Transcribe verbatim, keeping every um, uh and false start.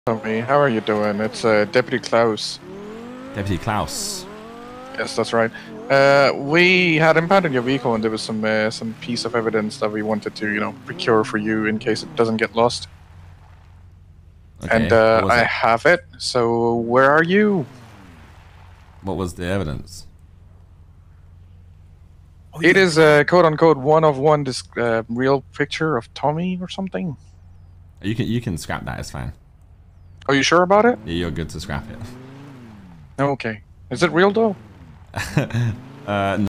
Tommy, how are you doing? It's uh, Deputy Klaus. Deputy Klaus. Yes, that's right. Uh, we had impounded your vehicle, and there was some uh, some piece of evidence that we wanted to, you know, procure for you in case it doesn't get lost. Okay, and uh, what was I it? have it. So where are you? What was the evidence? Oh, it yeah. is uh, quote unquote one of one this uh, real picture of Tommy or something. You can you can scrap that. It's fine. Are you sure about it? Yeah, you're good to scrap it. Okay. Is it real though? uh,